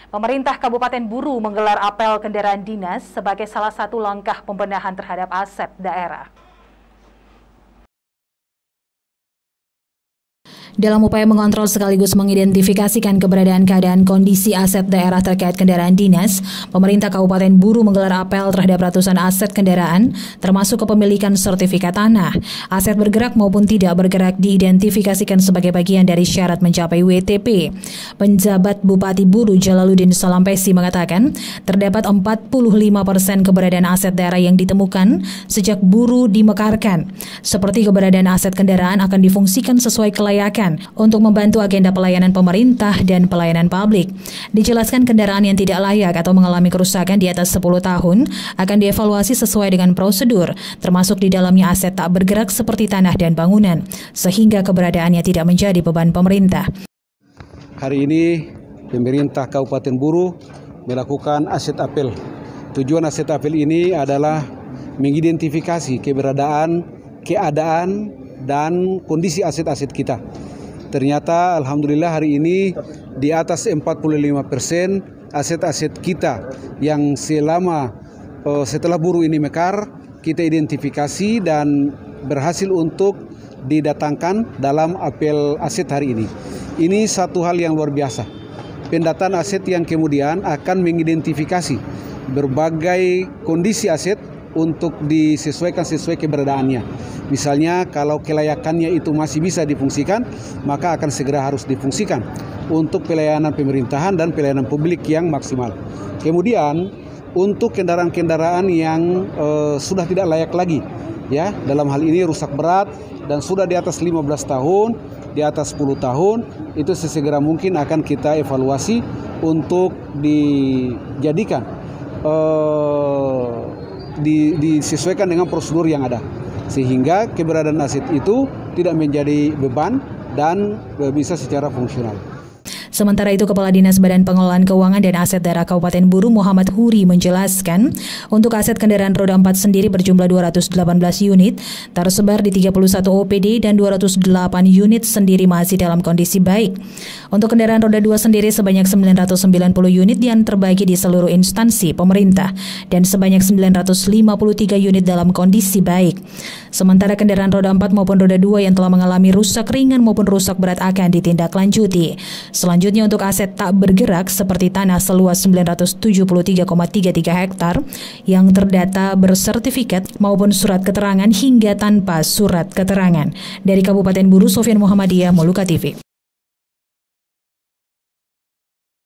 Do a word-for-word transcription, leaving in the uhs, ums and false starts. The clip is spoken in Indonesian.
Pemerintah Kabupaten Buru menggelar apel kendaraan dinas sebagai salah satu langkah pembenahan terhadap aset daerah. Dalam upaya mengontrol sekaligus mengidentifikasikan keberadaan keadaan kondisi aset daerah terkait kendaraan dinas, pemerintah Kabupaten Buru menggelar apel terhadap ratusan aset kendaraan, termasuk kepemilikan sertifikat tanah. Aset bergerak maupun tidak bergerak diidentifikasikan sebagai bagian dari syarat mencapai W T P. Penjabat Bupati Buru Jalaluddin Salampesi mengatakan, terdapat empat puluh lima persen keberadaan aset daerah yang ditemukan sejak Buru dimekarkan. Seperti keberadaan aset kendaraan akan difungsikan sesuai kelayakan untuk membantu agenda pelayanan pemerintah dan pelayanan publik. Dijelaskan kendaraan yang tidak layak atau mengalami kerusakan di atas sepuluh tahun akan dievaluasi sesuai dengan prosedur, termasuk di dalamnya aset tak bergerak seperti tanah dan bangunan, sehingga keberadaannya tidak menjadi beban pemerintah. Hari ini pemerintah Kabupaten Buru melakukan aset apel. Tujuan aset apel ini adalah mengidentifikasi keberadaan, keadaan, dan kondisi aset-aset kita. Ternyata alhamdulillah hari ini di atas empat puluh lima persen aset-aset kita yang selama uh, setelah Buru ini mekar kita identifikasi dan berhasil untuk didatangkan dalam apel aset hari ini. Ini satu hal yang luar biasa. Pendataan aset yang kemudian akan mengidentifikasi berbagai kondisi aset untuk disesuaikan sesuai keberadaannya. Misalnya kalau kelayakannya itu masih bisa difungsikan, maka akan segera harus difungsikan untuk pelayanan pemerintahan dan pelayanan publik yang maksimal. Kemudian untuk kendaraan-kendaraan yang uh, sudah tidak layak lagi, ya, dalam hal ini rusak berat dan sudah di atas lima belas tahun, di atas sepuluh tahun, itu sesegera mungkin akan kita evaluasi untuk dijadikan uh, di, disesuaikan dengan prosedur yang ada, sehingga keberadaan aset itu tidak menjadi beban dan bisa secara fungsional. Sementara itu, Kepala Dinas Badan Pengelolaan Keuangan dan Aset Daerah Kabupaten Buru Muhammad Huri menjelaskan, untuk aset kendaraan roda empat sendiri berjumlah dua ratus delapan belas unit, tersebar di tiga puluh satu O P D dan dua ratus delapan unit sendiri masih dalam kondisi baik. Untuk kendaraan roda dua sendiri sebanyak sembilan ratus sembilan puluh unit yang terbagi di seluruh instansi pemerintah dan sebanyak sembilan ratus lima puluh tiga unit dalam kondisi baik. Sementara kendaraan roda empat maupun roda dua yang telah mengalami rusak ringan maupun rusak berat akan ditindaklanjuti. Selanjutnya untuk aset tak bergerak seperti tanah seluas sembilan ratus tujuh puluh tiga koma tiga tiga hektar yang terdata bersertifikat maupun surat keterangan hingga tanpa surat keterangan. Dari Kabupaten Buru, Sofyan Muhammadiyah, Moluka T V.